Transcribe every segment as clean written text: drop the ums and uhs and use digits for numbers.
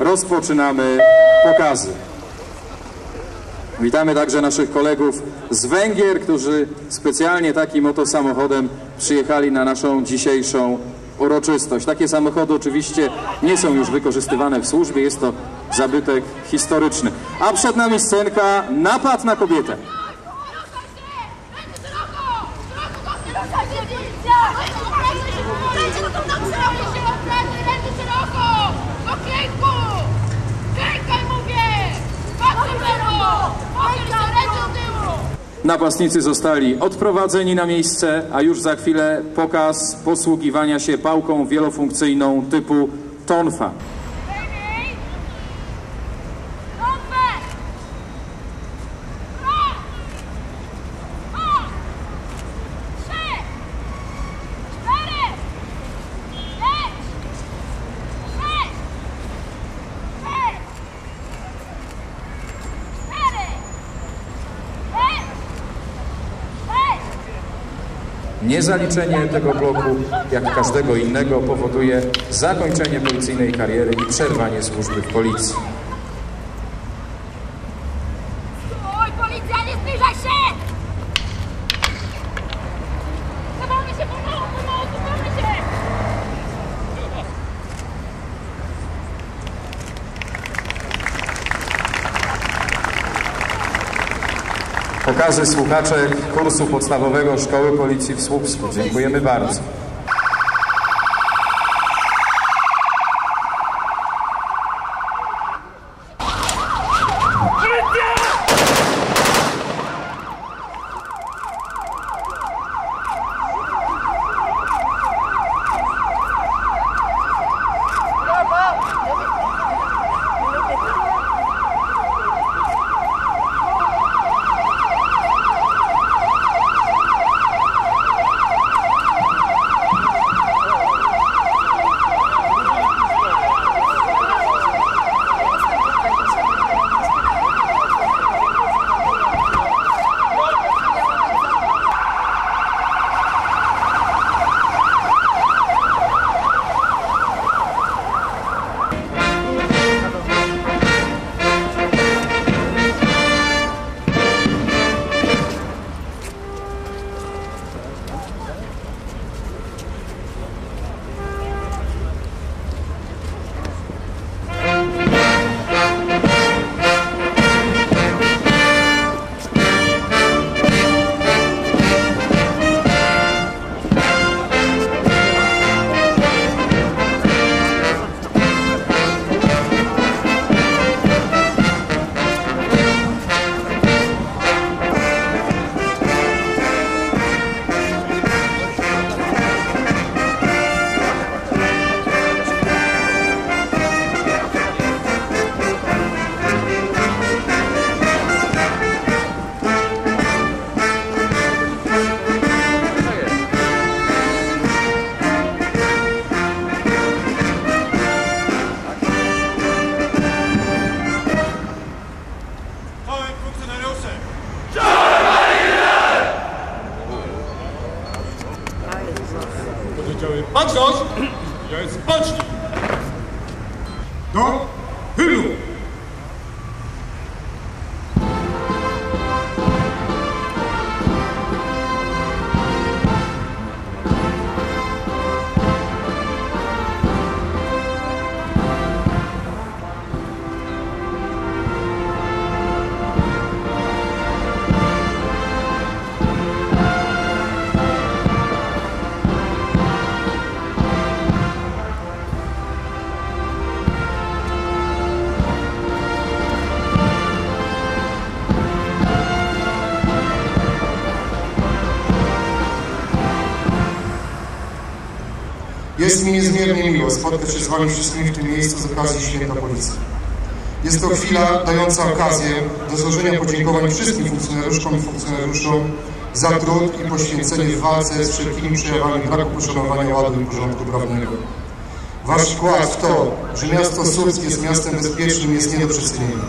rozpoczynamy pokazy. Witamy także naszych kolegów z Węgier, którzy specjalnie takim oto samochodem przyjechali na naszą dzisiejszą uroczystość. Takie samochody oczywiście nie są już wykorzystywane w służbie, jest to zabytek historyczny. A przed nami scenka Napad na kobietę. Napastnicy zostali odprowadzeni na miejsce, a już za chwilę pokaz posługiwania się pałką wielofunkcyjną typu tonfa. Niezaliczenie tego bloku, jak każdego innego, powoduje zakończenie policyjnej kariery i przerwanie służby w policji. Oj, policja, nie zbliżaj się! Chowamy się, chowamy się! Pokazy słuchaczek kursu podstawowego Szkoły Policji w Słupsku. Dziękujemy bardzo. Baczność! Ja jest bacznik! Do tylu! Jest mi niezmiernie miło spotkać się z Wami wszystkimi w tym miejscu z okazji Święta Policji. Jest to chwila dająca okazję do złożenia podziękowań wszystkim funkcjonariuszkom i funkcjonariuszom za trud i poświęcenie w walce z wszelkimi przejawami braku poszanowania ładu i porządku prawnego. Wasz wkład w to, że miasto Słupsk jest miastem bezpiecznym, jest nie do przecenienia.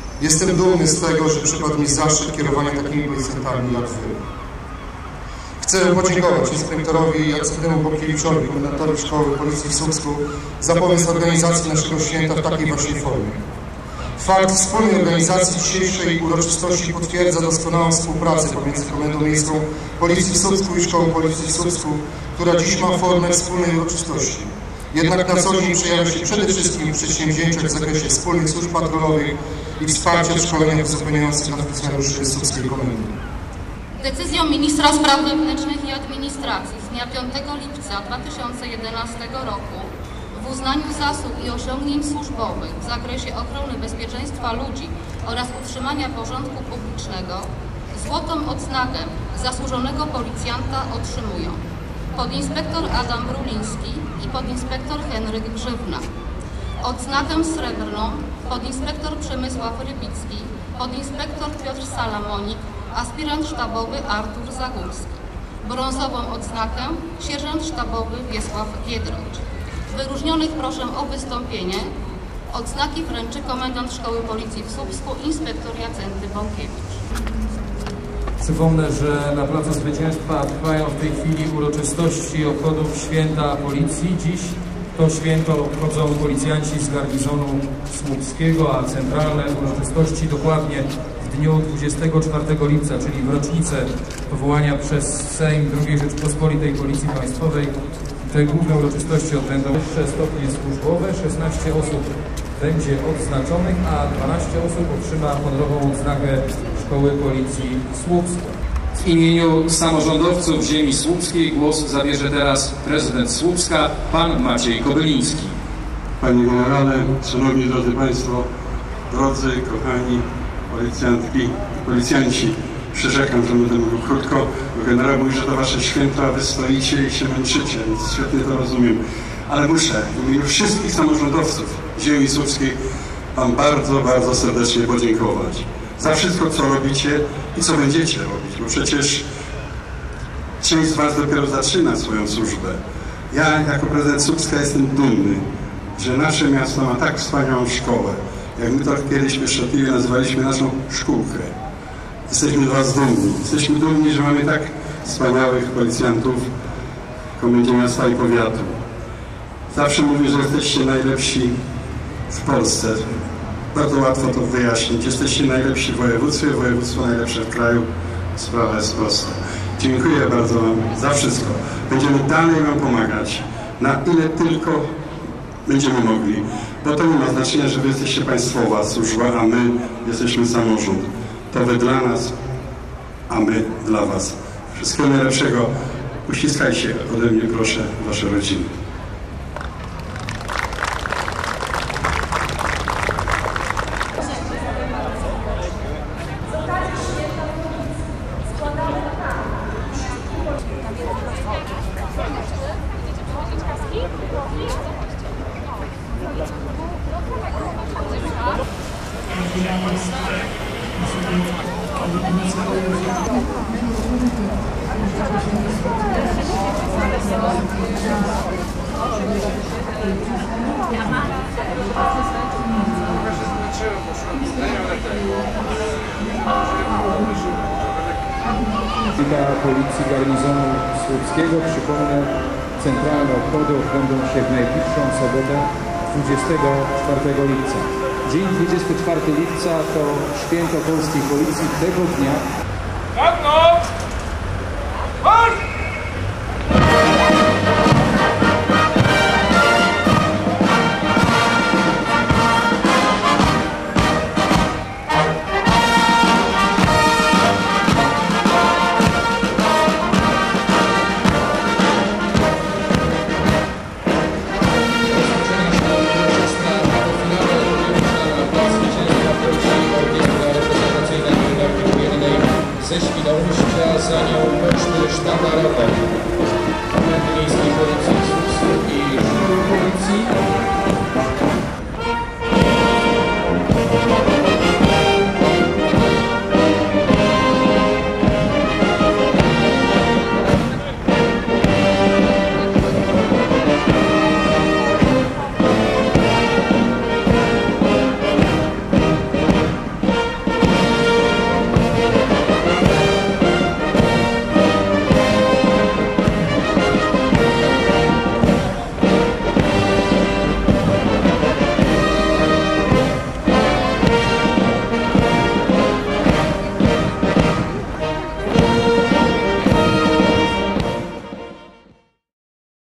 Jestem dumny z tego, że przypadł mi zaszczyt kierowania takimi policjantami jak Wy. Chcę Chcę podziękować inspektorowi Jacynemu Bąkiewiczowi, komendantorowi Szkoły Policji w Słupsku za pomysł organizacji naszego święta w takiej właśnie formie. Fakt wspólnej organizacji dzisiejszej uroczystości potwierdza doskonałą współpracę pomiędzy Komendą Miejską Policji w Słupsku i Szkołą Policji w Słupsku, która dziś ma formę wspólnej uroczystości. Jednak na co dzień przejawia się przede wszystkim w przedsięwzięciach w zakresie wspólnych służb patrolowych i wsparcia w szkoleniach uzupełniających dla funkcjonariuszy Słupskiej Komendy. Decyzją Ministra Spraw Wewnętrznych i Administracji z dnia 5 lipca 2011 roku w uznaniu zasług i osiągnięć służbowych w zakresie ochrony bezpieczeństwa ludzi oraz utrzymania porządku publicznego złotą odznakę zasłużonego policjanta otrzymują podinspektor Adam Bruliński i podinspektor Henryk Grzywna. Odznakę srebrną podinspektor Przemysław Rybicki, podinspektor Piotr Salamonik, aspirant sztabowy Artur Zagórski. Brązową odznakę sierżant sztabowy Wiesław Giedroć. Wyróżnionych proszę o wystąpienie. Odznaki wręczy komendant Szkoły Policji w Słupsku, inspektor Jacenty Bąkiewicz. Przypomnę, że na Placu Zwycięstwa trwają w tej chwili uroczystości obchodów Święta Policji. Dziś to święto obchodzą policjanci z garnizonu słupskiego, a centralne uroczystości dokładnie w dniu 24 lipca, czyli w rocznicę powołania przez Sejm II Rzeczypospolitej Policji Państwowej. Te główne uroczystości odbędą wyższe stopnie służbowe, 16 osób będzie odznaczonych, a 12 osób otrzyma honorową odznakę Szkoły Policji Słupskiej. W imieniu samorządowców ziemi słupskiej głos zabierze teraz prezydent Słupska, pan Maciej Kobyliński. Panie generale, szanowni drodzy państwo, drodzy, kochani policjantki i policjanci, przyrzekam, że będę mówił krótko, bo generał mówi, że to wasze święto, a wy stoicie i się męczycie, więc świetnie to rozumiem. Ale muszę w imieniu wszystkich samorządowców ziemi słupskiej wam bardzo, bardzo serdecznie podziękować za wszystko, co robicie i co będziecie robić, bo przecież część z was dopiero zaczyna swoją służbę. Ja jako prezydent Słupska jestem dumny, że nasze miasto ma tak wspaniałą szkołę, jak my to kiedyś pieszczotliwie nazywaliśmy naszą szkółkę. Jesteśmy z was dumni. Jesteśmy dumni, że mamy tak wspaniałych policjantów w Komendzie Miasta i Powiatu. Zawsze mówię, że jesteście najlepsi w Polsce. Bardzo łatwo to wyjaśnić. Jesteście najlepsi w województwie, województwo najlepsze w kraju. Sprawa jest prosta. Dziękuję bardzo wam za wszystko. Będziemy dalej wam pomagać, na ile tylko będziemy mogli. Bo to nie ma znaczenia, że wy jesteście państwowa służba, a my jesteśmy samorząd. To wy dla nas, a my dla was. Wszystkiego najlepszego. Uściskajcie ode mnie, proszę, wasze rodziny. Policji Garnizonu Słupskiego. Przypomnę, centralne obchody odbędą się w najbliższą sobotę 24 lipca. Dzień 24 lipca to święto polskiej policji. Tego dnia ze Świnoujścia za nią poczty sztandarowe Komendy Miejskiej Policji